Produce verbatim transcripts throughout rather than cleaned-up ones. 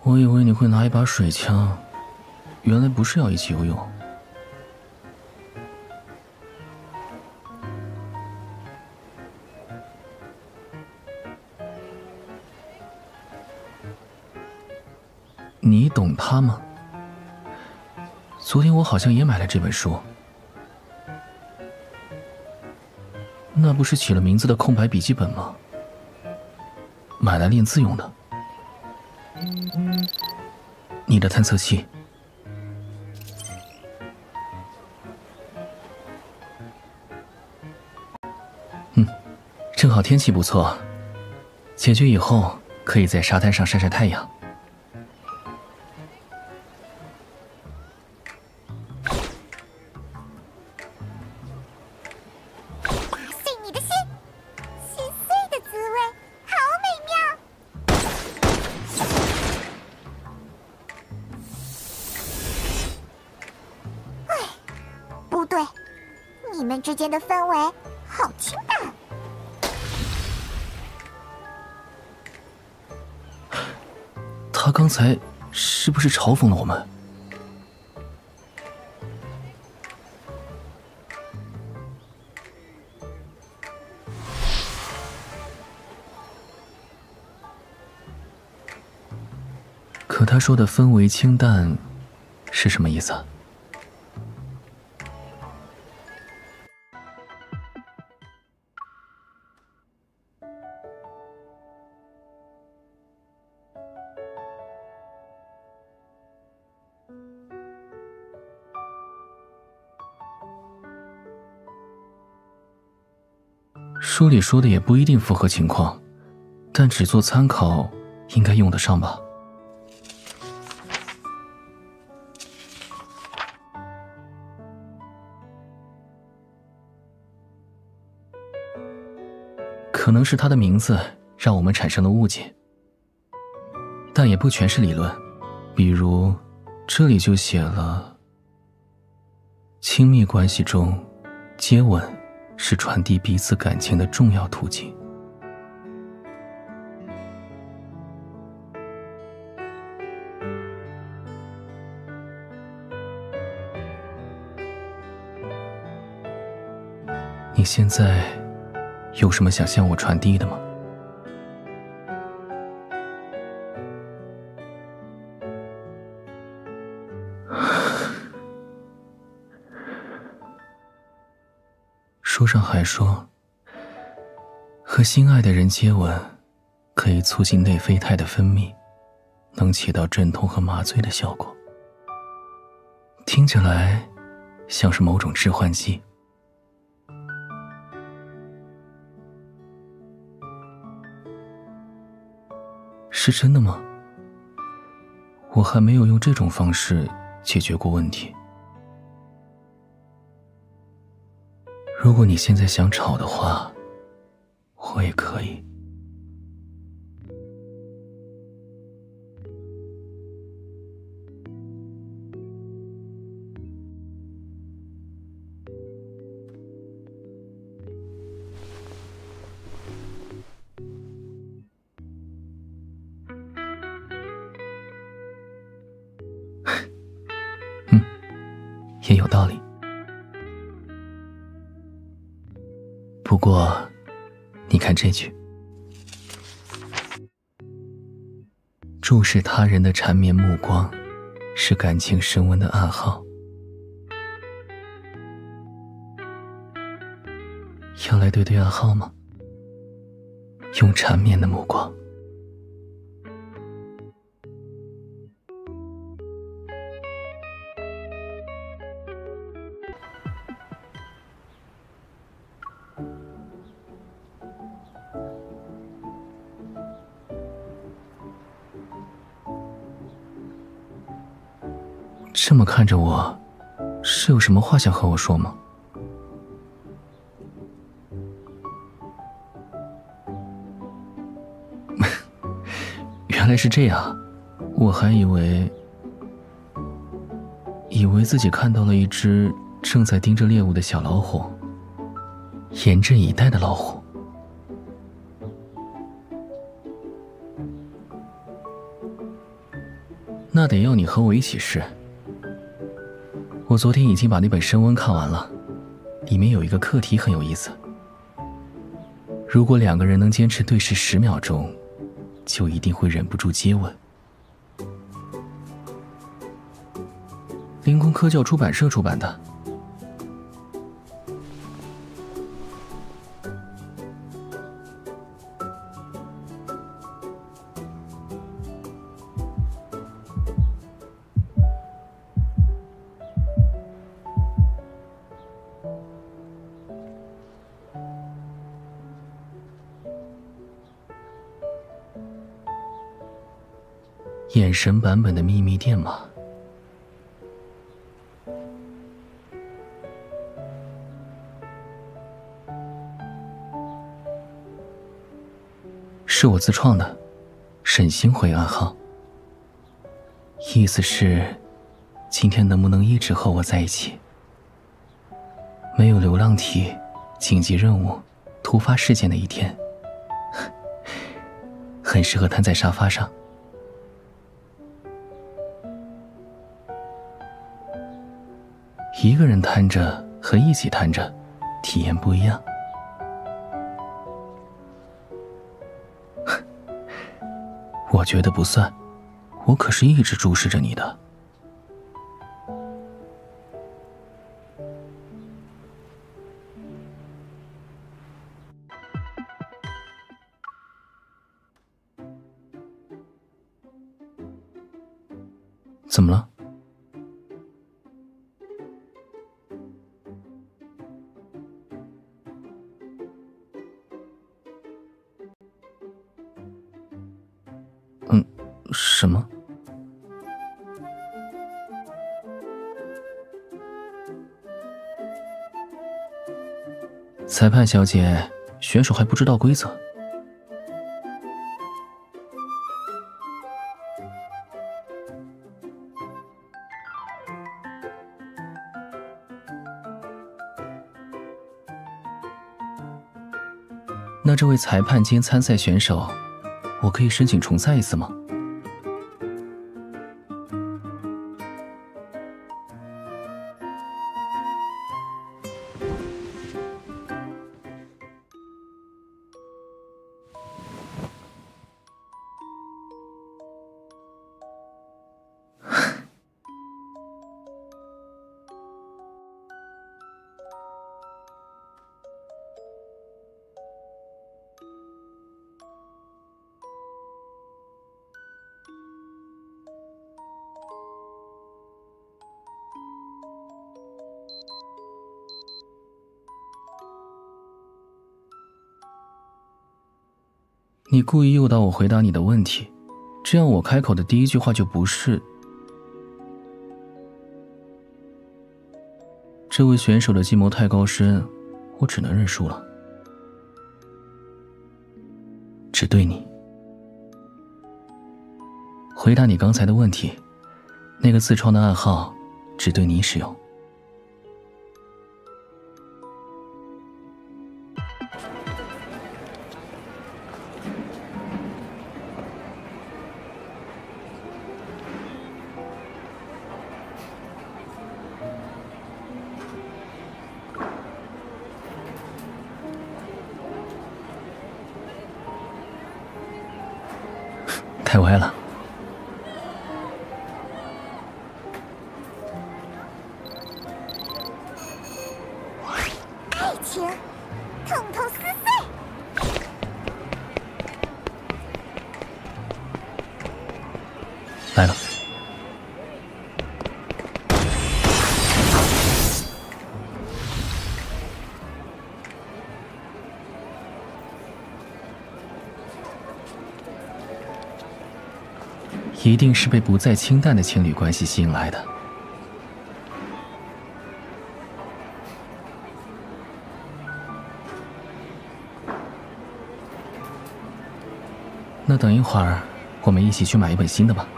我以为你会拿一把水枪，原来不是要一起游泳。你懂他吗？昨天我好像也买了这本书，那不是起了名字的空白笔记本吗？买来练字用的。你的探测器。嗯，正好天气不错，解决以后可以在沙滩上晒晒太阳。 你们之间的氛围好清淡。 他刚才是不是嘲讽了我们？可他说的氛围清淡是什么意思啊？书里说的也不一定符合情况，但只做参考，应该用得上吧。可能是他的名字让我们产生了误解，但也不全是理论。比如，这里就写了：亲密关系中，接吻是传递彼此感情的重要途径。你现在有什么想向我传递的吗？书上还说，和心爱的人接吻可以促进内啡肽的分泌，能起到镇痛和麻醉的效果。听起来像是某种致幻剂。是真的吗？我还没有用这种方式解决过问题。如果你现在想吵的话，我也可以。嗯，也有道理。不过，你看这句：注视他人的缠绵目光，是感情升温的暗号。要来对对暗号吗？用缠绵的目光。这么看着我，是有什么话想和我说吗？原来是这样，我还以为以为自己看到了一只正在盯着猎物的小老虎，严阵以待的老虎。 那得要你和我一起试。我昨天已经把那本升温看完了，里面有一个课题很有意思。如果两个人能坚持对视十秒钟，就一定会忍不住接吻。凌空科教出版社出版的。眼神版本的秘密电码。是我自创的，沈星辉暗号。意思是，今天能不能一直和我在一起？没有流浪体、紧急任务、突发事件的一天，很适合瘫在沙发上。一个人瘫着和一起瘫着，体验不一样。我觉得不算，我可是一直注视着你的。怎么了？嗯，什么？裁判小姐，选手还不知道规则。那这位裁判兼参赛选手，我可以申请重赛一次吗？你故意诱导我回答你的问题，这样我开口的第一句话就不是这位选手的计谋太高深，我只能认输了。只对你。回答你刚才的问题，那个自创的暗号只对你使用。太歪了。 爱情，痛痛撕碎。 来了。一定是被不再清淡的情侣关系吸引来的。那等一会儿，我们一起去买一本新的吧。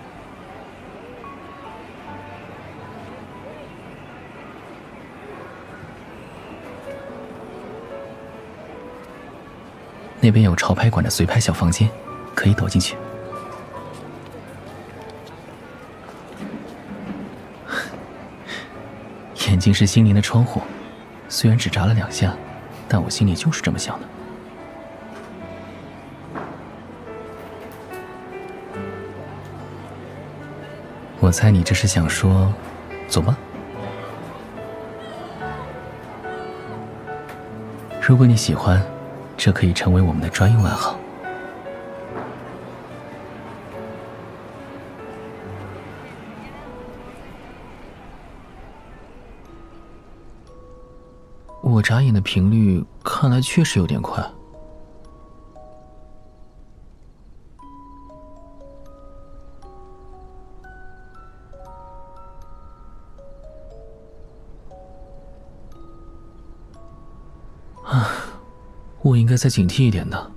那边有潮拍馆的随拍小房间，可以躲进去。 眼睛是心灵的窗户，虽然只眨了两下，但我心里就是这么想的。我猜你这是想说，走吧。如果你喜欢，这可以成为我们的专用暗号。我眨眼的频率看来确实有点快。啊，我应该再警惕一点的。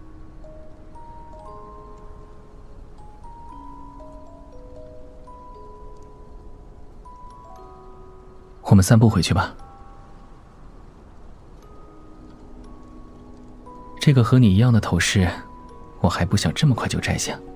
我们散步回去吧。这个和你一样的头饰，我还不想这么快就摘下。